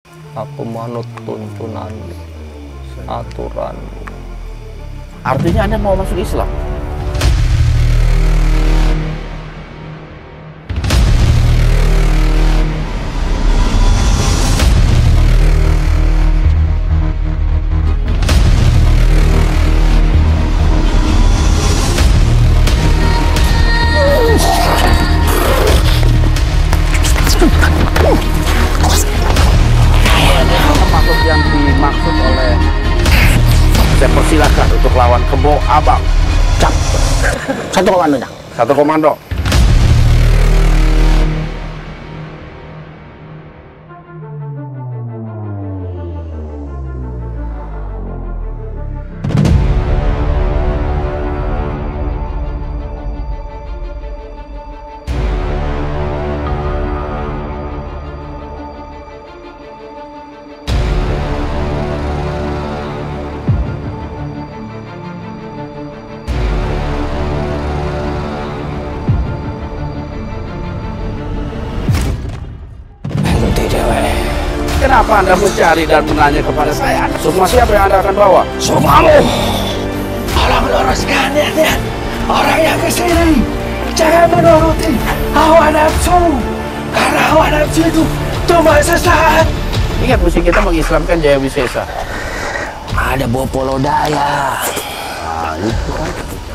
Aku manut tuntunan aturan. Artinya Anda mau masuk Islam? Makhluk yang dimaksud oleh saya persilahkan untuk lawan Kebo Abang. Cap. Satu komandonya. Satu komando. Kenapa Anda mencari dan menanya kepada saya? Semua siapa yang Anda akan bawa? Sumamu! Tolong luruskan niat orang yang kesini. Jangan menuruti hawa nafsu. Karena hawa nafsu itu cuma sesaat. Ingat mesti kita mengislamkan Jaya Wisesa. Ada Bopo Lodaya. Nah, itu kan.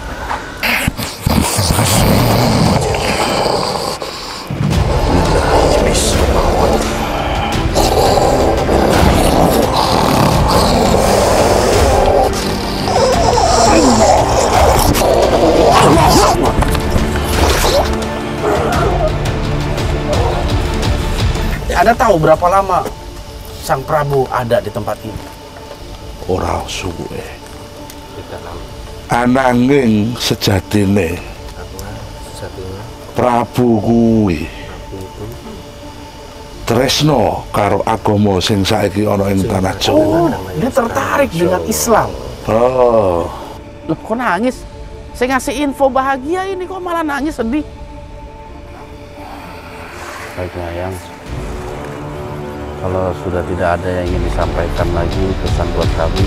Anda tahu berapa lama Sang Prabu ada di tempat ini? Ora suwe. Ananging sejatine Prabu kuwi tresno karo agama sing saiki ana ing tanah Jawa. Oh, dia tertarik dengan Islam. Oh, Loh, kok nangis? Saya ngasih info bahagia ini kok malah nangis sedih. Baiklah yang kalau sudah tidak ada yang ingin disampaikan lagi pesan buat kami.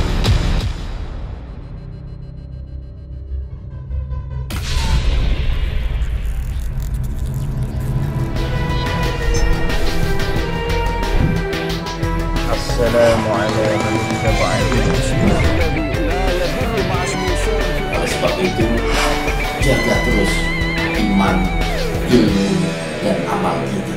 Assalamualaikum warahmatullahi wabarakatuh. Oleh sebab itu, jaga terus iman, ilmu, dan amal kita.